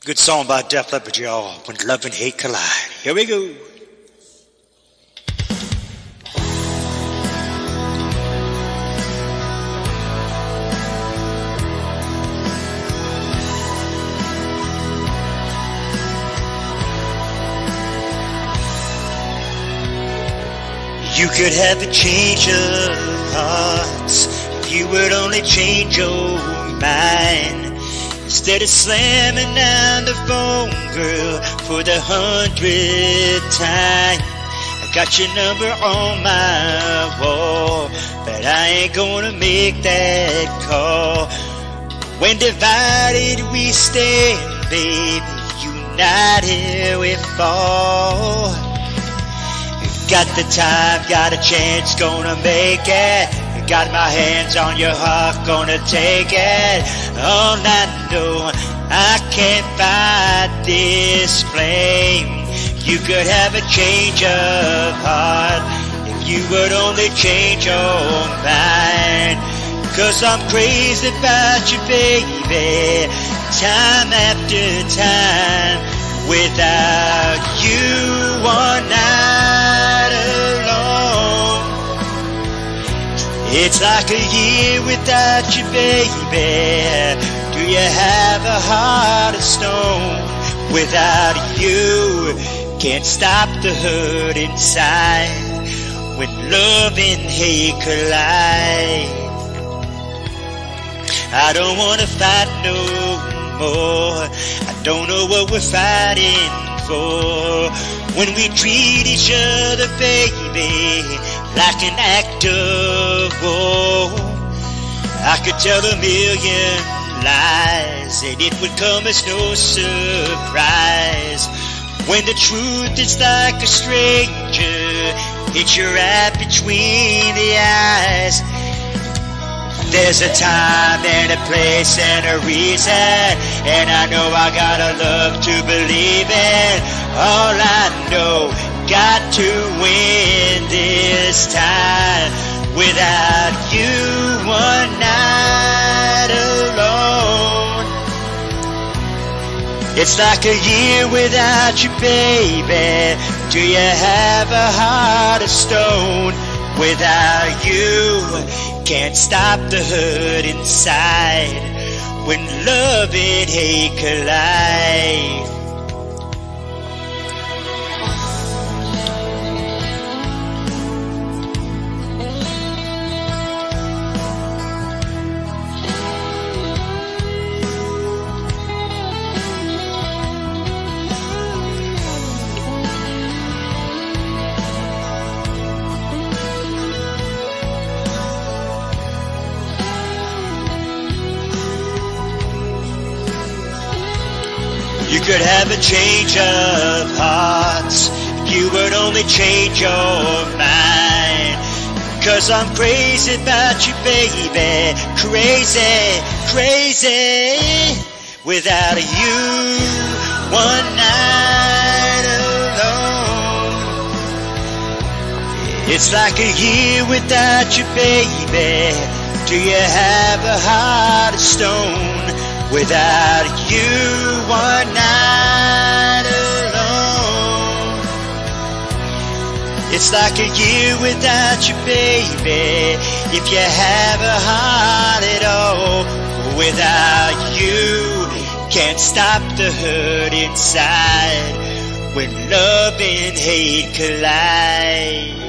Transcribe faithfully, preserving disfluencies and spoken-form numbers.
Good song by Def Leppard, y'all. When love and hate collide. Here we go. You could have a change of hearts if you would only change your mind. Instead of slamming down the phone, girl, for the hundredth time. I got your number on my wall, but I ain't gonna make that call. When divided we stand, baby, united we fall. Got the time, got a chance, gonna make it. Got my hands on your heart, gonna take it. All I know, I can't fight this flame. You could have a change of heart if you would only change your mind. Cause I'm crazy about you, baby, time after time. Without you one night alone, it's like a year without you, baby. Do you have a heart of stone? Without you, can't stop the hurt inside. When love and hate collide, I don't wanna fight no more. I don't know what we're fighting for. When we treat each other, baby, like an act of war. I could tell a million lies and it would come as no surprise. When the truth is like a stranger, hits you right between the eyes. There's a time and a place and a reason, and I know I gotta love to believe in. All I know, got to win this time. Without you one night alone, it's like a year without you, baby. Do you have a heart of stone? Without you, can't stop the hurt inside. When love and hate collide. You could have a change of hearts if you would only change your mind. Cause I'm crazy about you, baby, crazy, crazy. Without you one night alone, it's like a year without you, baby. Do you have a heart of stone? Without you one night alone, it's like a year without you, baby. If you have a heart at all, without you, can't stop the hurt inside. When love and hate collide.